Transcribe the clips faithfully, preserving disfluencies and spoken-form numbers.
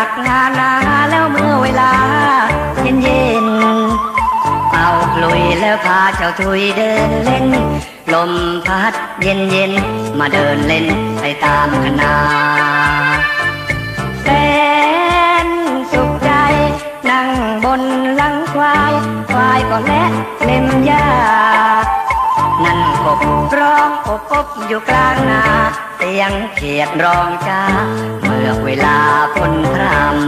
จากงานนาแล้วเมื่อเวลาเย็นเย็นเป่าขลุ่ยแล้วพาเจ้าทุยเดินเล่นลมพัดเย็นเย็นมาเดินเล่นไปตามคณะแสนสุขใจนั่งบนหลังควายควายก็และเล็มหญ้านั่นกบร้องอบอบอยู่กลางนาเสียงเขียดร้องจ้าเมื่อเวลาฝนพรำ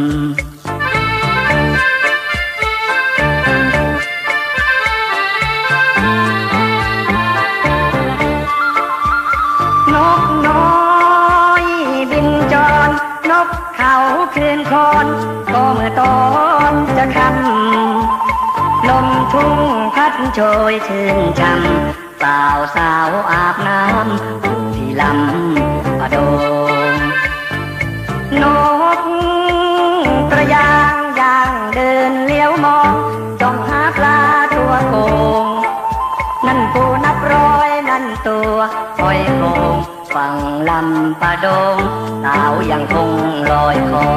นกน้อยบินจรนกเขาคืนคอนก็เมื่อตอนจะค่ำลมทุ่งพัดโชยชื่นช่ำสาวสาวอาบน้ำอยู่ที่ลำปะโดงนกกระยางยางเดินเลี้ยวมองจ้องหาปลาตัวโกงนั่นปูนับร้อยนั่นตัวหอยโขงฝั่งลำปะโดงสาวยังคงลอยคอ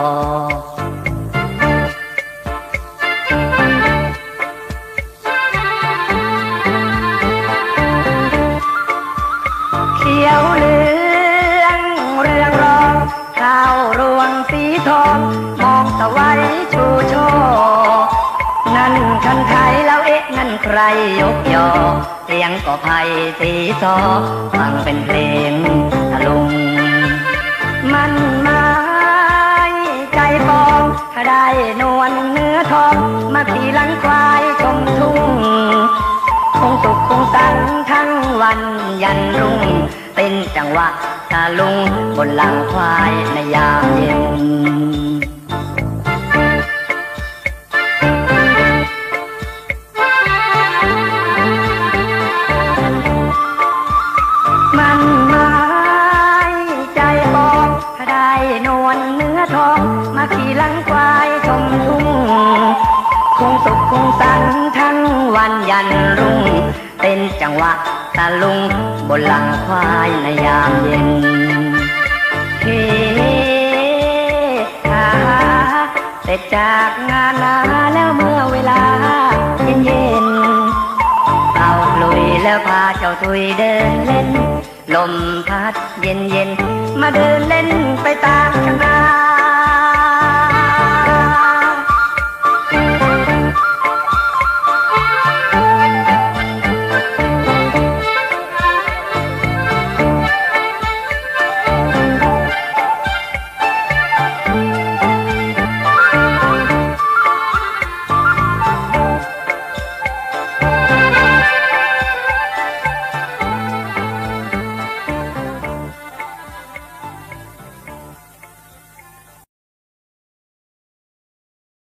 เขียวเหลืองเรืองรองข้าวรวงสีทองมองตะไว้ชูโชนั่นคันไทยแล้วเอ๊ะนั่นใครยกยอเสียงก็ไผ่สีซอฟังเป็นเพลงตะลุงมันไม้ใจปองถ้าได้นวลเนื้อทองมาขี่หลังควายชมทุ่งคงสุขคงสันทั้งวันยันรุ่งเป็นจังหวะตะลุงบนหลังควายในยามเย็นมันไม้ใจบอกถ้าได้นวลเนื้อทองมาขี่หลังควายชมทุ่งคงสุขคงสันทั้งวันยันรุ่งเป็นจังหวะตะลุงบนหลังควายในยามเย็นเฮ้ฮ่าเสร็จจากงานนาแล้วเมื่อเวลาเย็นเย็นเอากลุยแล้วพาเจ้าทุยเดินเล่นลมพัดเย็นเย็นมาเดินเล่นไปตามคณะ